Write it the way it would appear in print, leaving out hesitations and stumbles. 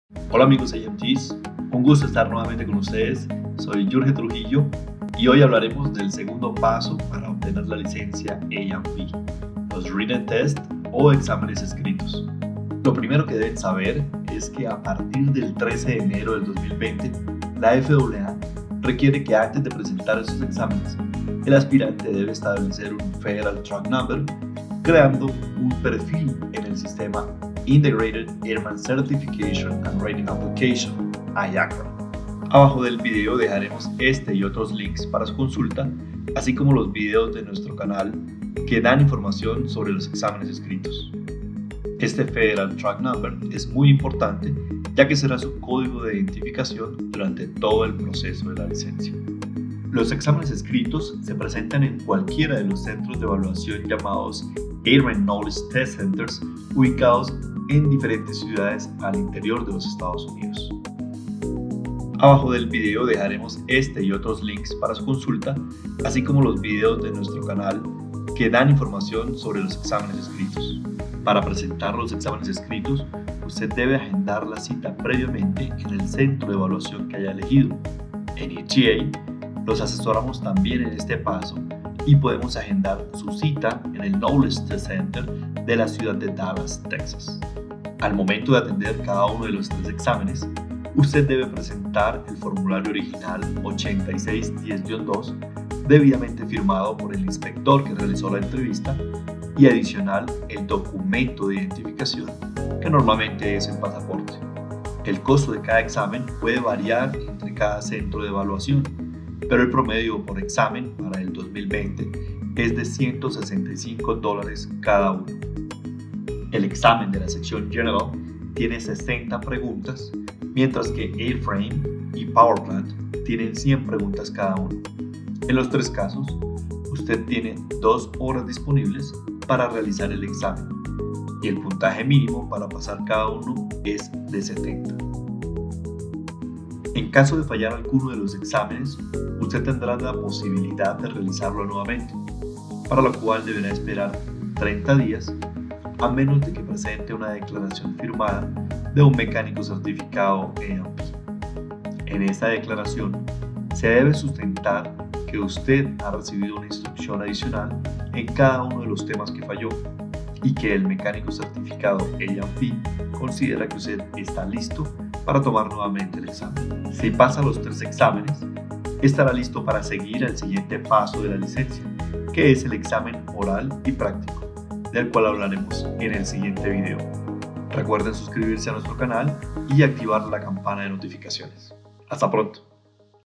Hola amigos AMTs, un gusto estar nuevamente con ustedes. Soy Jorge Trujillo y hoy hablaremos del segundo paso para obtener la licencia A&P, los Written Test o exámenes escritos. Lo primero que deben saber es que a partir del 13 de enero del 2020, la FAA requiere que antes de presentar esos exámenes, el aspirante debe establecer un Federal Track Number, creando un perfil en el sistema Integrated Airman Certification and Rating Application, IACRA. Abajo del video dejaremos este y otros links para su consulta, así como los videos de nuestro canal que dan información sobre los exámenes escritos. Este Federal Track Number es muy importante, ya que será su código de identificación durante todo el proceso de la licencia. Los exámenes escritos se presentan en cualquiera de los centros de evaluación llamados Airman Knowledge Test Centers, ubicados en diferentes ciudades al interior de los Estados Unidos. Abajo del video dejaremos este y otros links para su consulta, así como los videos de nuestro canal que dan información sobre los exámenes escritos. Para presentar los exámenes escritos, usted debe agendar la cita previamente en el centro de evaluación que haya elegido. En ETA, los asesoramos también en este paso y podemos agendar su cita en el Knowledge Test Center de la ciudad de Dallas, Texas. Al momento de atender cada uno de los tres exámenes, usted debe presentar el formulario original 8610-2, debidamente firmado por el inspector que realizó la entrevista, y adicional el documento de identificación, que normalmente es el pasaporte. El costo de cada examen puede variar entre cada centro de evaluación, pero el promedio por examen para el 2020 es de $165 cada uno. El examen de la sección General tiene 60 preguntas, mientras que Airframe y Powerplant tienen 100 preguntas cada uno. En los tres casos, usted tiene 2 horas disponibles para realizar el examen y el puntaje mínimo para pasar cada uno es de 70. En caso de fallar alguno de los exámenes, usted tendrá la posibilidad de realizarlo nuevamente, para lo cual deberá esperar 30 días a menos de que presente una declaración firmada de un mecánico certificado A&P. En esta declaración se debe sustentar que usted ha recibido una instrucción adicional en cada uno de los temas que falló y que el mecánico certificado A&P considera que usted está listo para tomar nuevamente el examen. Si pasa los 3 exámenes, estará listo para seguir al siguiente paso de la licencia, que es el examen oral y práctico, del cual hablaremos en el siguiente video. Recuerden suscribirse a nuestro canal y activar la campana de notificaciones. Hasta pronto.